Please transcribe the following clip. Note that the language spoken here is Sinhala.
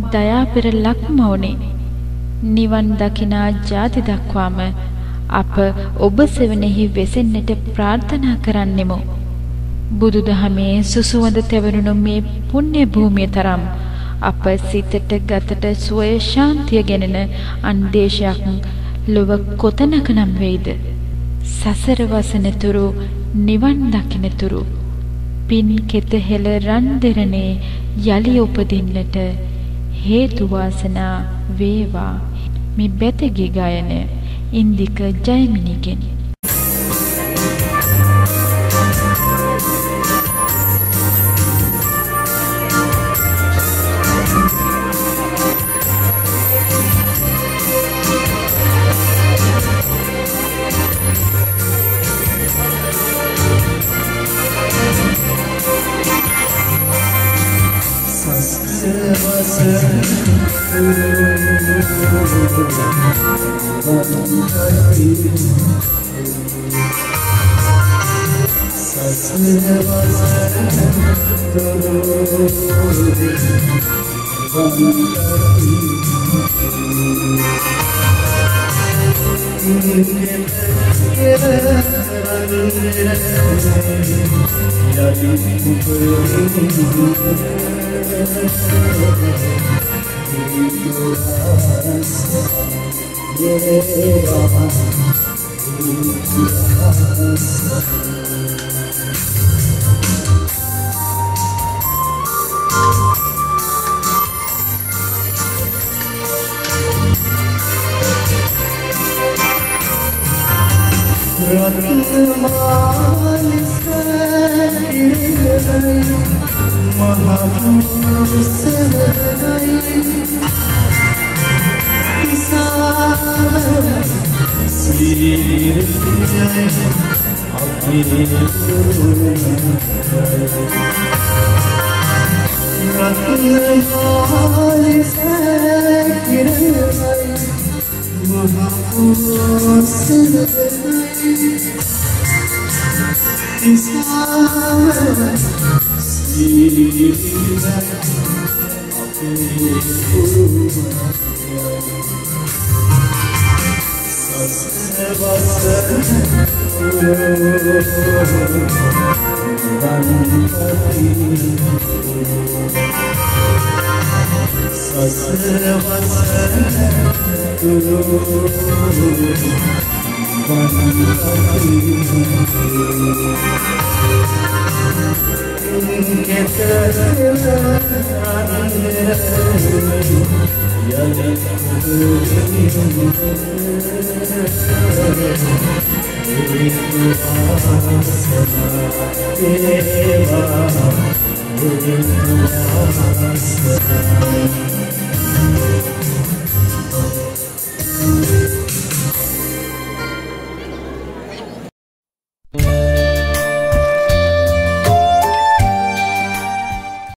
දයා පෙරලක් මවුනේ. නිවන් දකිනා ජාති දක්වාම අප ඔබ සෙවණෙහි වෙසෙන්නට ප්‍රාර්ථනා කරන්නෙමු. බුදුදහමේ සුසුවඳ තැවරුණු මේ පුණ්‍ය භූමිය තරම් අප සිතට ගතට සුවය ශාන්තිය ගෙනෙන අන්දේශයක් ලොව කොතනක නම් වෙයිද? සසර වසන තුරු නිවන් දකින තුරු පින් කෙත හෙළ රන් දෙරණේ යලි උපදින්නට හේතු වාසනා වේවා. මේ බැතගේ ගායන Indika ජයමිනිගෙන්. Sasara Wasana Thuru Bathi Jeddah